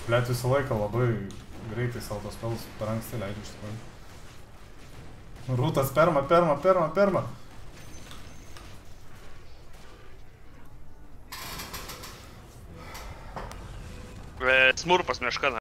Blet, visą laiką labai greitai savo tos spelus per anksti leidžiu iš tikrųjų. Rūtas, perma. Smurpas meška.